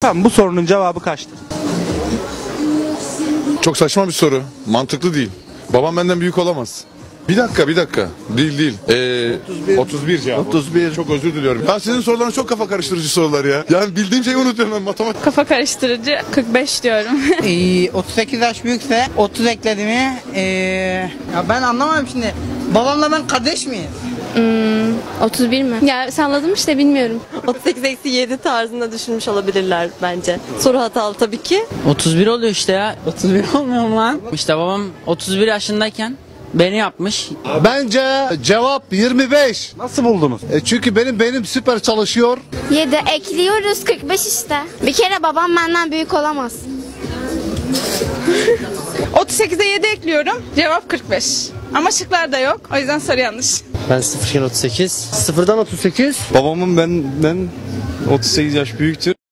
Tamam, bu sorunun cevabı kaçtır? Çok saçma bir soru. Mantıklı değil. Babam benden büyük olamaz. Bir dakika. Değil. 31 cevap. 31. Çok özür diliyorum. Ya sizin sorularınız çok kafa karıştırıcı sorular ya. Yani bildiğim şeyi unutuyorum ben, matematik. Kafa karıştırıcı 45 diyorum. 38 yaş büyükse 30 ekledi mi? Ya ben anlamadım şimdi. Babamla ben kardeş miyiz? 31 mi? Ya salladım işte, bilmiyorum. 38-7 tarzında düşünmüş olabilirler bence. Soru hatalı tabii ki. 31 oluyor işte ya. 31 olmuyor mu lan? İşte babam 31 yaşındayken beni yapmış. Bence cevap 25. Nasıl buldunuz? Çünkü benim beynim süper çalışıyor. 7 ekliyoruz 45 işte. Bir kere babam benden büyük olamaz. 38'e 7 ekliyorum. Cevap 45. Ama şıklarda yok. O yüzden soru yanlış. Ben 0 38. Sıfırdan 38. Babamın benden 38 yaş büyüktür.